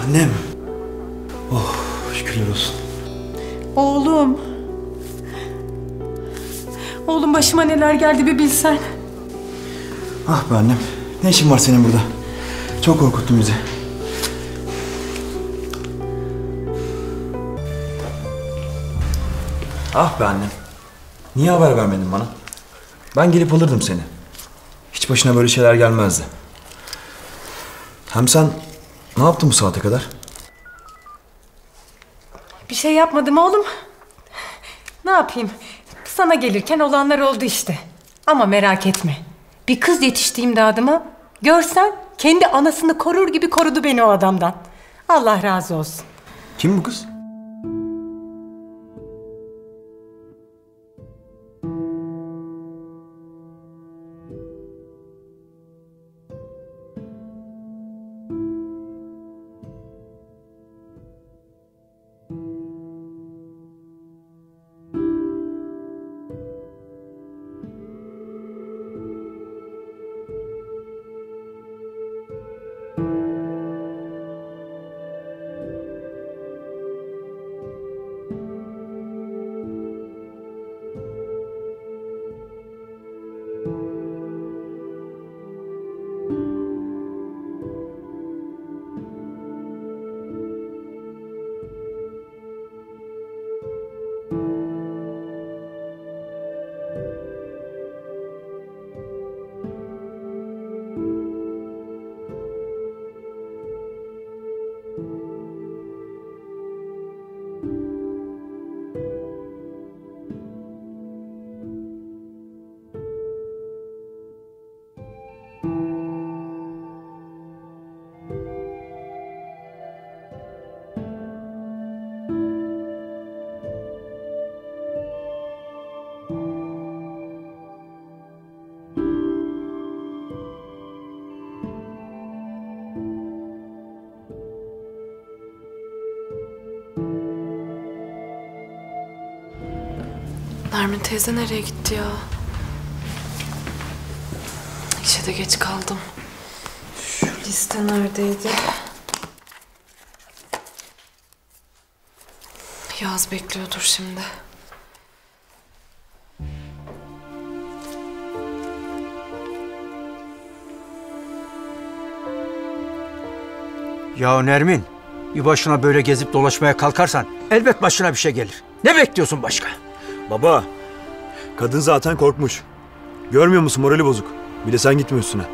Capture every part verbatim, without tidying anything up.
Annem. Oh, şükürler olsun. Oğlum. Oğlum başıma neler geldi bir bilsen. Ah be annem. Ne işin var senin burada? Çok korkuttun bizi. Ah be annem. Niye haber vermedin bana? Ben gelip alırdım seni. Hiç başına böyle şeyler gelmezdi. Hem sen ne yaptın bu saate kadar? Bir şey yapmadım oğlum. Ne yapayım? Sana gelirken olanlar oldu işte. Ama merak etme. Bir kız yetişti imdadıma. Görsen kendi anasını korur gibi korudu beni o adamdan. Allah razı olsun. Kim bu kız? Nermin teyze nereye gitti ya? İşe de geç kaldım. Şu liste neredeydi? Yaz bekliyordur şimdi. Ya Nermin, bir başına böyle gezip dolaşmaya kalkarsan elbet başına bir şey gelir. Ne bekliyorsun başka? Baba, kadın zaten korkmuş. Görmüyor musun, morali bozuk. Bir de sen gitme üstüne.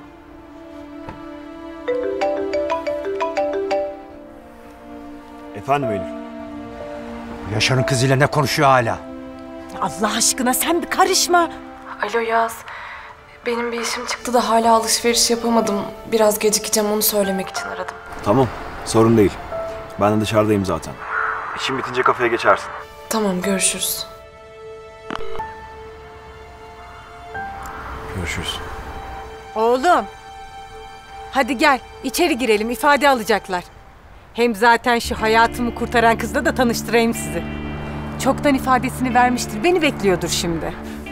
Efendim Eylül? Yaşar'ın kızıyla ne konuşuyor hala? Allah aşkına sen bir karışma. Alo Yaz. Benim bir işim çıktı da hala alışveriş yapamadım. Biraz gecikeceğim, onu söylemek için aradım. Tamam, sorun değil. Ben de dışarıdayım zaten. İşin bitince kafeye geçersin. Tamam, görüşürüz. Görüşürüz. Oğlum. Hadi gel içeri girelim, ifade alacaklar. Hem zaten şu hayatımı kurtaran kızla da tanıştırayım sizi. Çoktan ifadesini vermiştir. Beni bekliyordur şimdi.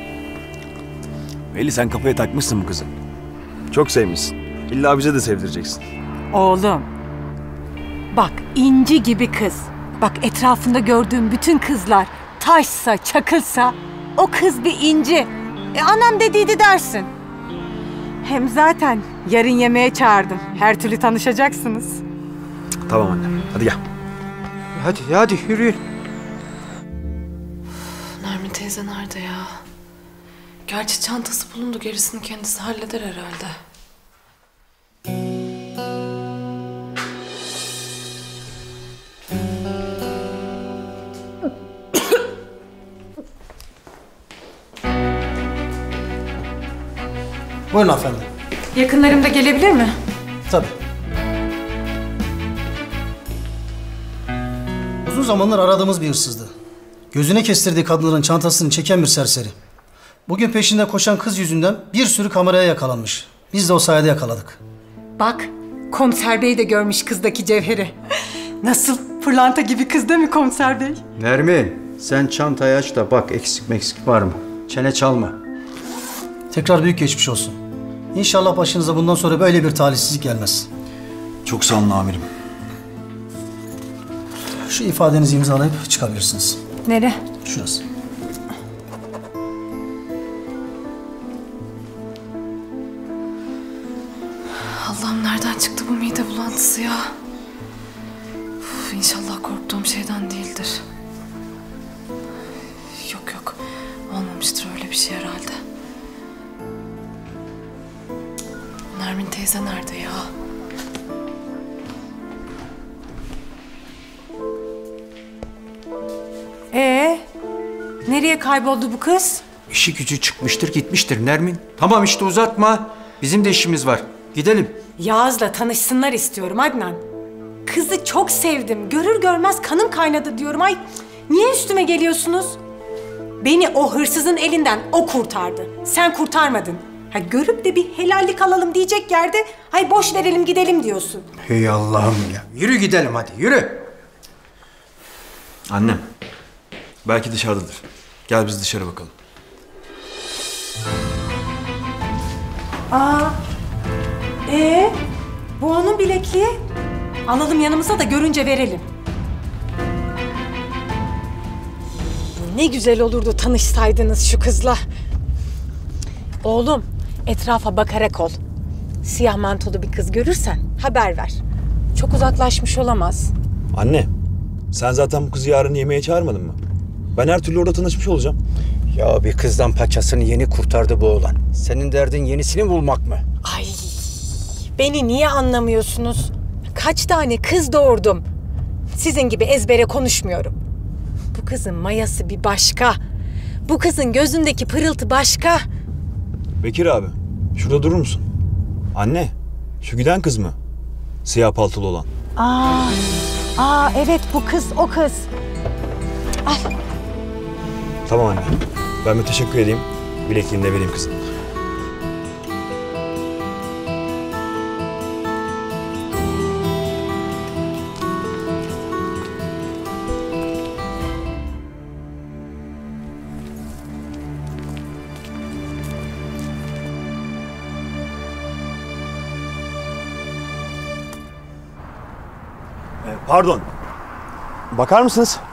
Belli sen kafaya takmışsın bu kızı. Çok sevmişsin. İlla bize de sevdireceksin. Oğlum. Bak inci gibi kız. Bak etrafında gördüğüm bütün kızlar taşsa, çakılsa o kız bir inci. E, anam dediydi dersin. Hem zaten yarın yemeğe çağırdım. Her türlü tanışacaksınız. Tamam anne. Hadi gel. Hadi hadi yürüyün. Nermin teyze nerede ya? Gerçi çantası bulundu, gerisini kendisi halleder herhalde. Buyurun efendim. Yakınlarım da gelebilir mi? Tabii. Uzun zamandır aradığımız bir hırsızdı. Gözüne kestirdiği kadınların çantasını çeken bir serseri. Bugün peşinde koşan kız yüzünden bir sürü kameraya yakalanmış. Biz de o sayede yakaladık. Bak, komiser bey de görmüş kızdaki cevheri. Nasıl pırlanta gibi kız değil mi komiser bey? Nermin, sen çantayı aç da bak eksik meksik var mı? Çene çalma. Tekrar büyük geçmiş olsun. İnşallah başınıza bundan sonra böyle bir talihsizlik gelmez. Çok sağ olun amirim. Şu ifadenizi imzalayıp çıkabilirsiniz. Nere? Şurası. Allah'ım nereden çıktı bu mide bulantısı ya? Uf, İnşallah korktuğum şeyden değildir. Yok yok. Olmamıştır öyle bir şey herhalde. Nermin teyze nerede ya? Ee, nereye kayboldu bu kız? İşi gücü çıkmıştır gitmiştir Nermin. Tamam işte uzatma. Bizim de işimiz var. Gidelim. Yağız'la tanışsınlar istiyorum Adnan. Kızı çok sevdim. Görür görmez kanım kaynadı diyorum. Ay niye üstüme geliyorsunuz? Beni o hırsızın elinden o kurtardı. Sen kurtarmadın. Ha, görüp de bir helallik alalım diyecek yerde hay boş verelim gidelim diyorsun. Hey Allah'ım ya. Yürü gidelim hadi yürü. Annem. Belki dışarıdadır. Gel biz dışarı bakalım. Aa, ee, bu onun bilekliği. Alalım yanımıza da görünce verelim. Ne güzel olurdu tanışsaydınız şu kızla. Oğlum, etrafa bakarak ol. Siyah mantolu bir kız görürsen haber ver. Çok uzaklaşmış olamaz. Anne, sen zaten bu kızı yarın yemeğe çağırmadın mı? Ben her türlü orada tanışmış olacağım. Ya bir kızdan paçasını yeni kurtardı bu oğlan. Senin derdin yenisini bulmak mı? Ay, beni niye anlamıyorsunuz? Kaç tane kız doğurdum. Sizin gibi ezbere konuşmuyorum. Bu kızın mayası bir başka. Bu kızın gözündeki pırıltı başka. Bekir abi, şurada durur musun? Anne, şu giden kız mı? Siyah paltolu olan. Aa, aa evet bu kız o kız. Al. Tamam anne, ben bir teşekkür edeyim. Bilekliğini de vereyim kızım. Pardon. Bakar mısınız?